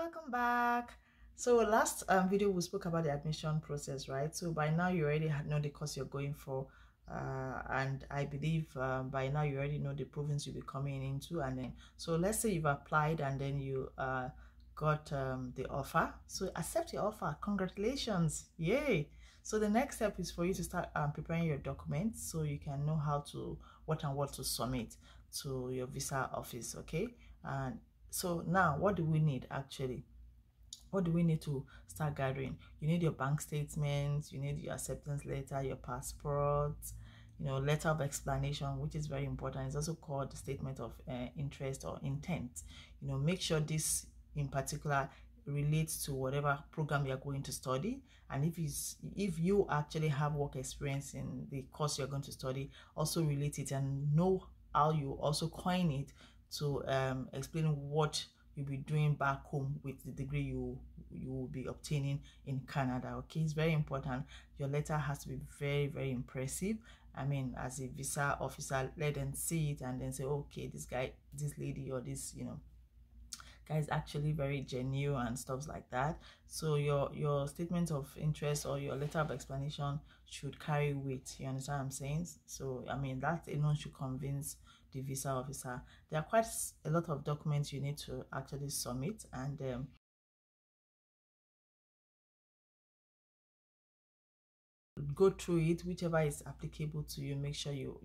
welcome back. So last video we spoke about the admission process, right? So by now you already know the course you're going for, and I believe by now you already know the province you'll be coming into. And then so let's say you've applied and then you got the offer. So accept your offer. Congratulations, yay! So the next step is for you to start preparing your documents so you can know how to what to submit to your visa office. Okay, and so now what do we need actually? What do we need to start gathering? You need your bank statements, you need your acceptance letter, your passport, letter of explanation, which is very important. It's also called the statement of interest or intent. Make sure this in particular relates to whatever program you're going to study, and if you actually have work experience in the course you're going to study, also relate it and know how you also coin it to explain what you'll be doing back home with the degree you will be obtaining in Canada. Okay, it's very important. Your letter has to be very, very impressive. I mean, as a visa officer, let them see it and then say, okay, this guy, this lady, or this guy is actually very genuine and stuff like that. So your statement of interest or your letter of explanation should carry weight. You understand what I'm saying? So I mean, that alone should convince the visa officer. There are quite a lot of documents you need to actually submit, and go through it, whichever is applicable to you. Make sure you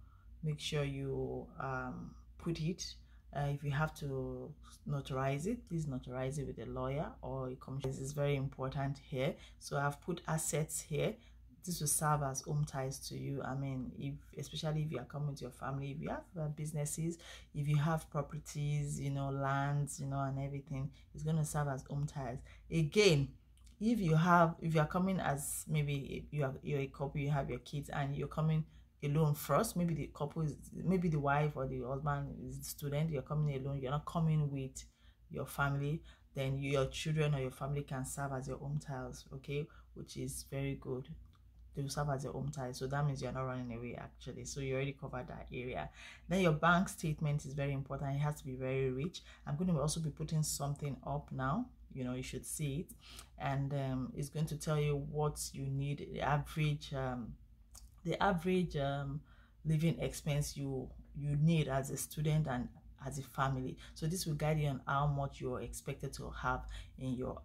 put it. If you have to notarize it, please notarize it with a lawyer or a commissioner. This is very important here. So I've put assets here. This will serve as home ties to you. I mean, especially if you are coming to your family, if you have businesses, if you have properties, lands, and everything, it's going to serve as home ties. Again, if you're coming as maybe you're a couple, you have your kids and you're coming alone first, maybe the couple is, maybe the wife or the husband is the student, you're coming alone, you're not coming with your family, then your children or your family can serve as your home tiles, okay, which is very good. They will serve as your home tie, so that means you're not running away actually. So you already covered that area. Then your bank statement is very important. It has to be very rich. I'm going to also be putting something up now, you should see it, and it's going to tell you what you need, the average living expense you need as a student and as a family. So this will guide you on how much you're expected to have in your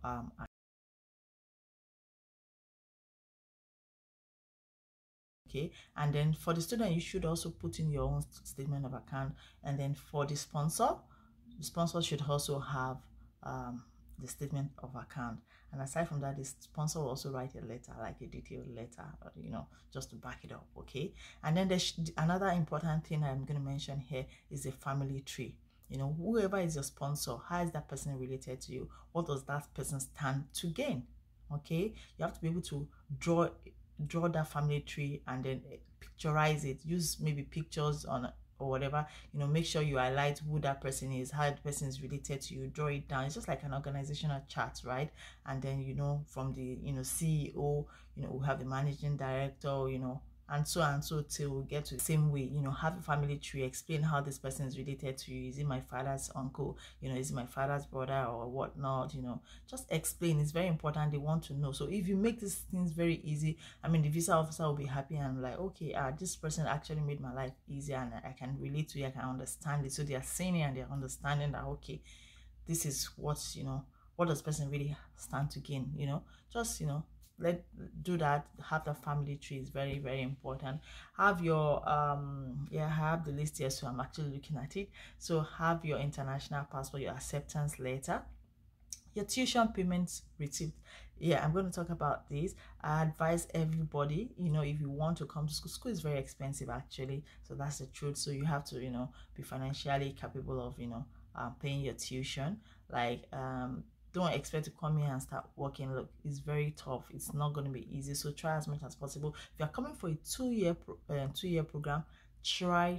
okay. And then for the student, you should also put in your own statement of account. And then for the sponsor should also have the statement of account. And aside from that, the sponsor will also write a letter, like a detailed letter, just to back it up. Okay. And then there's another important thing I'm going to mention here is the family tree. Whoever is your sponsor, how is that person related to you? What does that person stand to gain? Okay, you have to be able to draw that family tree and then picturize it. Use maybe pictures on or whatever, make sure you highlight who that person is, how the person is related to you. Draw it down. It's just like an organizational chart, right? And then from the CEO, we have the managing director, and so till we get to the same way. Have a family tree, explain how this person is related to you. Is it my father's uncle? Is it my father's brother or whatnot? Just explain. It's very important. They want to know. So if you make these things very easy, I mean, the visa officer will be happy and like, okay, this person actually made my life easier and I can relate to it, I can understand it. So they are saying it and they're understanding that, okay, this is what does person really stand to gain. Just do that. Have the family tree is very, very important. Have your I have the list here, so I'm actually looking at it. So have your international passport, your acceptance letter, your tuition payments receipt. I'm going to talk about this. I advise everybody, if you want to come to school is very expensive actually, so that's the truth. So you have to be financially capable of paying your tuition. Like don't expect to come here and start working. Look, it's very tough. It's not going to be easy. So try as much as possible. If you're coming for a two-year program, try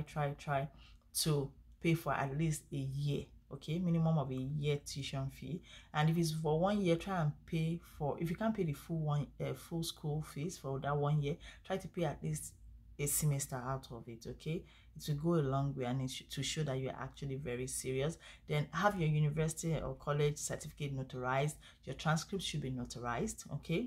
to pay for at least a year. Okay, minimum of a year tuition fee. And if it's for 1 year, try and pay for, if you can't pay the full school fees for that 1 year, try to pay at least a semester out of it. Okay, it will go a long way, and to show that you're actually very serious. Then have your university or college certificate notarized. Your transcript should be notarized, okay?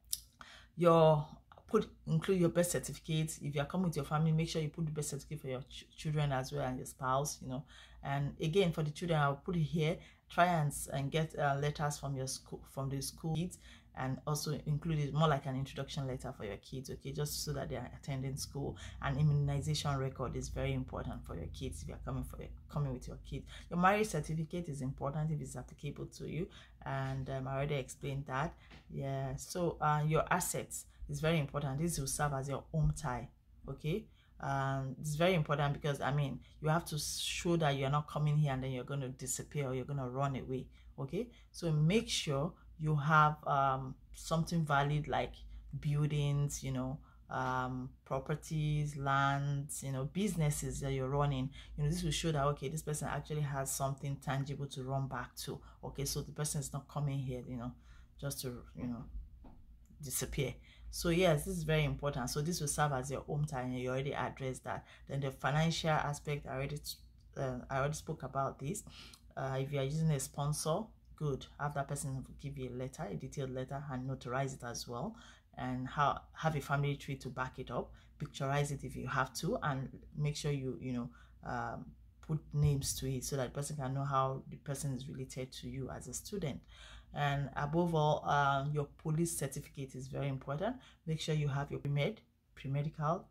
Include your birth certificate. If you're coming with your family, make sure you put the birth certificate for your children as well, and your spouse, you know. And again, for the children, I'll put it here. Try and get letters from your school, from the school kids, and also include it more like an introduction letter for your kids, okay, just so that they are attending school. And immunization record is very important for your kids if you're coming with your kids. Your marriage certificate is important if it's applicable to you, and I already explained that. Yeah, so your assets is very important. This will serve as your home tie, okay? It's very important because, I mean, you have to show that you're not coming here and then you're going to disappear or you're going to run away, okay? So make sure you have something valid, like buildings, you know, properties, lands, you know, businesses that you're running. You know, this will show that, okay, this person actually has something tangible to run back to, okay? So the person is not coming here, you know, just to, you know, disappear. So yes, this is very important. So this will serve as your home tie, and you already addressed that. Then the financial aspect, I already spoke about this. If you are using a sponsor, good, have that person give you a letter, a detailed letter, and notarize it as well, and have a family tree to back it up. Picturize it if you have to, and make sure you put names to it so that the person can know how the person is related to you as a student. And above all, your police certificate is very important. Make sure you have your pre-medical.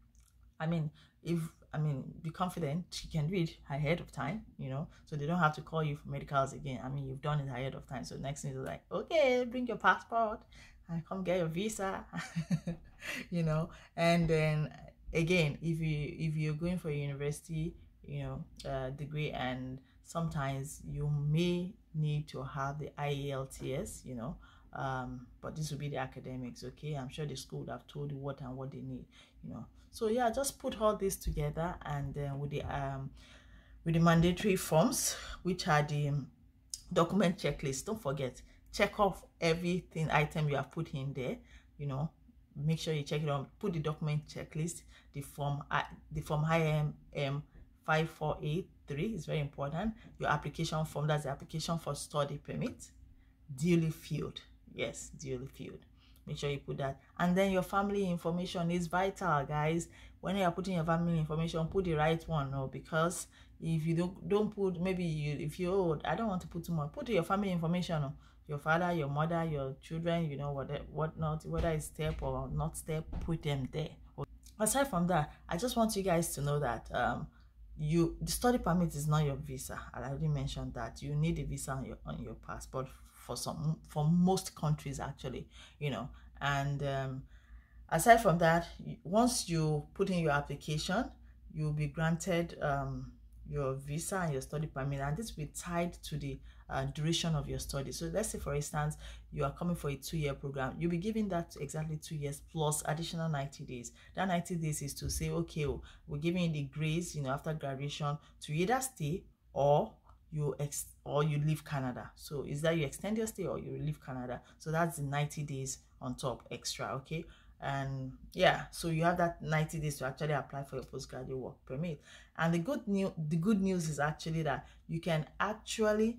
Be confident you can do it ahead of time, you know, so they don't have to call you for medicals again. I mean, you've done it ahead of time. So next thing is like, okay, bring your passport and come get your visa, you know. And then again, if you're going for a university, you know, degree, and sometimes you may need to have the IELTS, you know, but this will be the academics, okay? I'm sure the school would have told you what they need, you know. So yeah, just put all this together, and then with the mandatory forms, which are the document checklist. Don't forget, check off everything item you have put in there, you know. Make sure you check it on. Put the document checklist, the form IMM 5483 is very important. Your application form, that's the application for study permit, duly filled. Yes, duly filled. Make sure you put that. And then your family information is vital, guys. When you are putting your family information, put the right one, no, because if you don't put, if you're old, I don't want to put too much, put your family information, no. Your father, your mother, your children, you know, what not, whether it's step or not step, put them there. Aside from that, I just want you guys to know that the study permit is not your visa. I already mentioned that you need a visa on your passport for most countries, actually, you know. And aside from that, once you put in your application, you'll be granted your visa and your study permit, and this will be tied to the duration of your study. So let's say, for instance, you are coming for a 2-year program, you'll be given that exactly 2 years plus additional 90 days. That 90 days is to say, okay, we're giving you the grace, you know, after graduation to either stay or you leave Canada. So is that you extend your stay or you leave Canada. So that's the 90 days on top extra, okay? And yeah, so you have that 90 days to actually apply for your postgraduate work permit. And the good news is actually that you can actually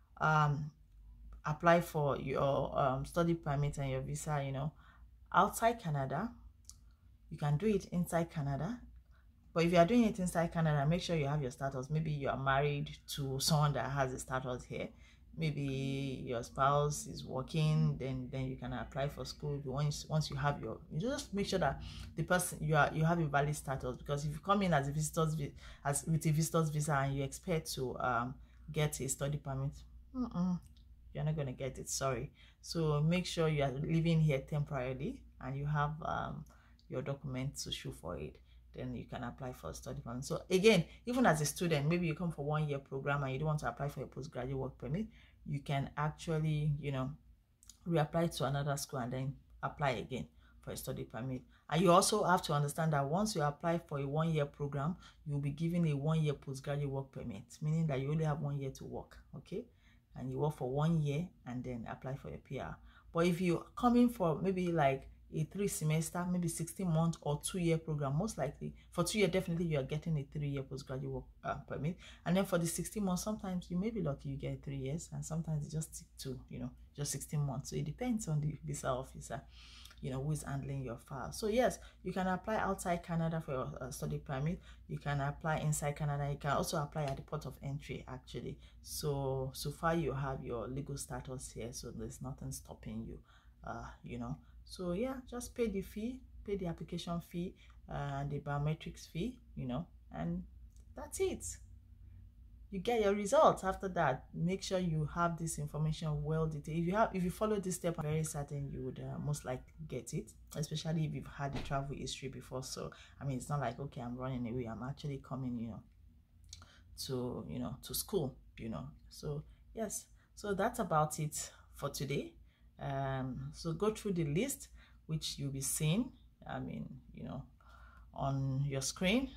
apply for your study permit and your visa, you know, outside Canada. You can do it inside Canada. But if you are doing it inside Canada, make sure you have your status. Maybe you are married to someone that has a status here. Maybe your spouse is working, then you can apply for school. Once you have you just make sure that the person you have a valid status. Because if you come in as a with a visitor's visa and you expect to get a study permit, you're not going to get it, sorry. So make sure you are living here temporarily and you have your documents to show for it. Then you can apply for a study permit. So again, even as a student, maybe you come for 1-year program and you don't want to apply for a postgraduate work permit, you can actually, you know, reapply to another school and then apply again for a study permit. And you also have to understand that once you apply for a 1-year program, you'll be given a 1-year postgraduate work permit, meaning that you only have 1 year to work, okay? And you work for 1 year and then apply for your PR. But if you're coming for maybe like a 3-semester, maybe 16-month or 2-year program. Most likely for 2 years, definitely you are getting a 3-year postgraduate work permit. And then for the 16 months, sometimes you may be lucky you get 3 years, and sometimes it just stick to, just 16 months. So it depends on the visa officer, who is handling your file. So yes, you can apply outside Canada for your study permit. You can apply inside Canada. You can also apply at the port of entry, actually. So far you have your legal status here, so there's nothing stopping you, So yeah, just pay the fee, pay the application fee, the biometrics fee, and that's it. You get your results. After that, make sure you have this information well detailed. If you follow this step, I'm very certain you would most likely get it, especially if you've had the travel history before. So I mean, it's not like, okay, I'm running away, I'm actually coming to school. So yes, so that's about it for today. So go through the list, which you'll be seeing, I mean, on your screen.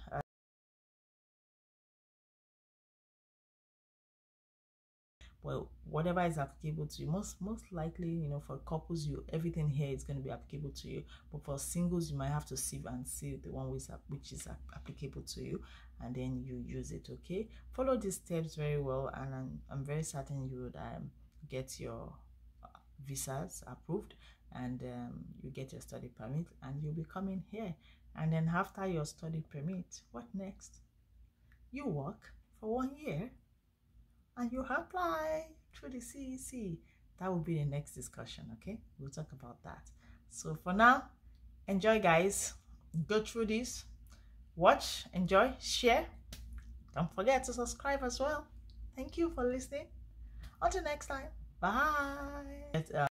Well, whatever is applicable to you, most likely, for couples, everything here is going to be applicable to you. But for singles, you might have to sieve and see the one which is applicable to you, and then you use it. Okay, follow these steps very well, and I'm very certain you would get your visas approved, and you get your study permit, and you'll be coming here. And then after your study permit, what next? You work for 1 year and you apply through the CEC. That will be the next discussion. Okay, we'll talk about that. So for now, enjoy, guys. Go through this, watch, enjoy, share. Don't forget to subscribe as well. Thank you for listening. Until next time, bye.